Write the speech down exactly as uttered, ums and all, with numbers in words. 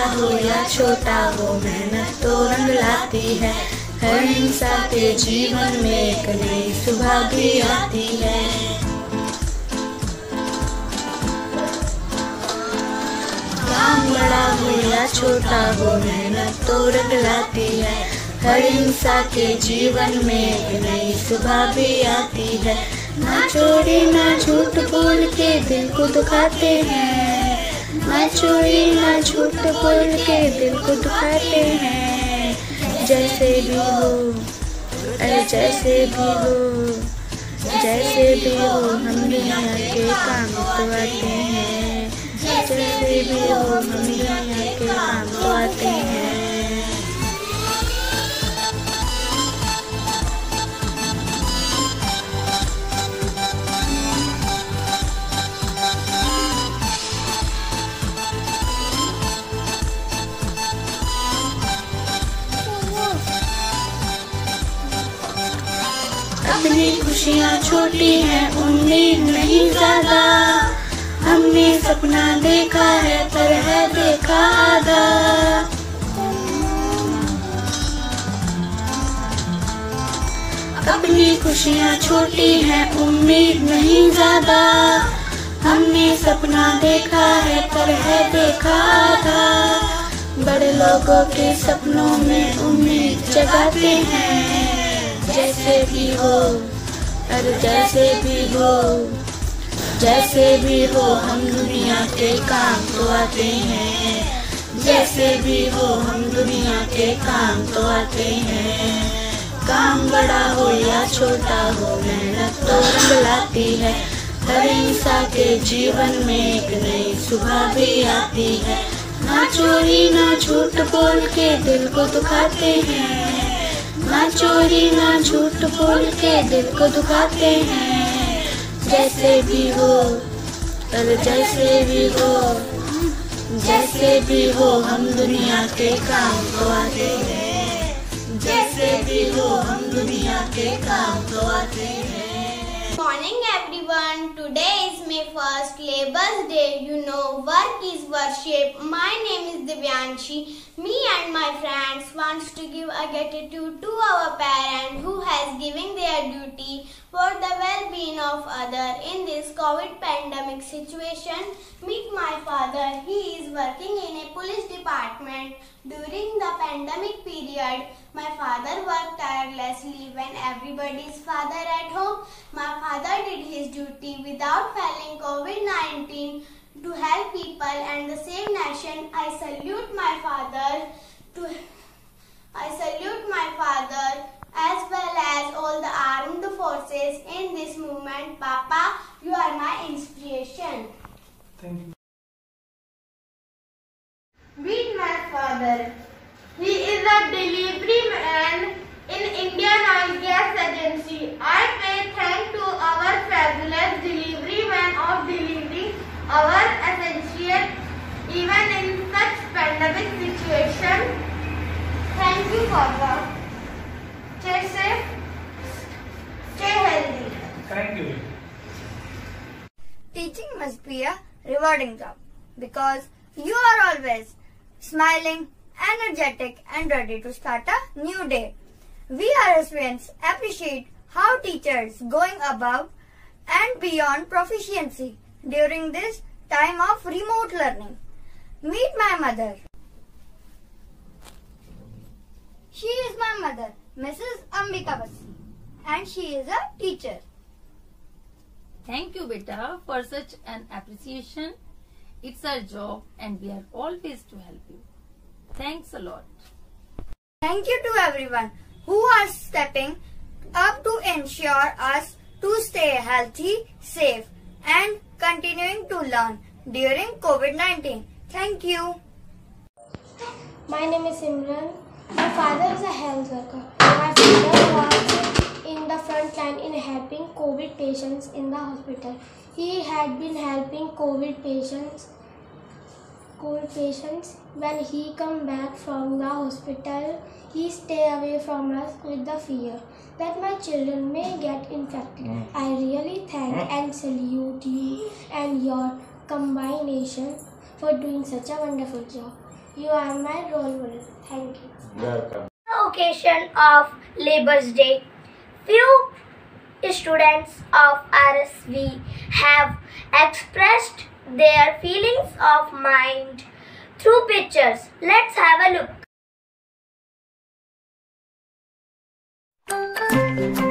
हो या छोटा हो, मेहनत तो रंग लाती है। हर इंसान के जीवन में एक नई सुबह भी आती है। काम बड़ा हो या छोटा हो, मेहनत तो रंग लाती है। हर इंसान के जीवन में एक नई सुबह भी आती है। ना चोरी ना झूठ बोल के दिल को दुखाते हैं, ना चोरी ना झूठ बोल के दिल को दुखाते हैं। जैसे भी हो, अरे जैसे भी हो, जैसे भी हो, हम दुनिया के काम तो आते हैं। जैसे भी हो, हम दुनिया के काम तो आते हैं। अपनी खुशियाँ छोटी हैं, उम्मीद नहीं ज्यादा। हमने सपना देखा है पर है देखा आधा। अपनी खुशियाँ छोटी हैं, उम्मीद नहीं ज्यादा। हमने सपना देखा है पर है देखा आधा। बड़े लोगों के सपनों में उम्मीद जगाते हैं। जैसे भी हो, अरे जैसे भी हो, जैसे भी हो, हम दुनिया के काम तो आते हैं। जैसे भी हो, हम दुनिया के काम तो आते हैं। काम बड़ा हो या छोटा हो, मेहनत तो रंग लाती है। हर इंसान के जीवन में एक नई सुबह भी आती है। ना चोरी ना झूठ बोल के दिल को दुखाते हैं, ना चोरी ना झूठ बोल के दिल को दुखाते हैं। जैसे भी हो, अरे जैसे भी हो, जैसे भी हो, हम दुनिया के काम तो आते हैं। जैसे भी हो, हम दुनिया के काम तो आते हैं। Morning everyone, today is May first, Labour's Day. You know, work is worship. My name is Divyanshi. Me and my friends wants to give a gratitude to our parent who has given their duty for the well-being of other in this COVID pandemic situation. Meet my father. He is working in a police department. During the pandemic period, my father worked tirelessly when everybody's father at home. My father did his duty without failing COVID nineteen to help people and the save nation. I salute my father. To I salute my father as well as all the armed forces in this movement. Papa, you are my inspiration. Thank you. Meet my father. He is a delivery man in Indian Oil Gas Agency. I pay thanks to our fabulous delivery man of delivering our essentials even in such pandemic situation. Thank you, Papa. Stay safe, stay healthy. Thank you. Teaching must be a rewarding job because you are always smiling, energetic and ready to start a new day. We as students appreciate how teachers going above and beyond proficiency during this time of remote learning. Meet my mother. She is my mother, Missus Ambika Basi, and she is a teacher. Thank you, beta, for such an appreciation. It's our job and we are always to help you. Thanks a lot. Thank you to everyone who are stepping up to ensure us to stay healthy, safe and continuing to learn during COVID nineteen. Thank you. My name is Simran. My father is a health worker. My father works in the front line in helping COVID patients in the hospital. He had been helping COVID patients COVID patients when he come back from the hospital. He stay away from us with the fear that my children may get infected. Mm. I really thank mm. and salute you and your combination for doing such a wonderful job. You are my role model. Thank you. Welcome. On the occasion of Labour's Day, few students of R S V have expressed their feelings of mind through pictures. Let's have a look.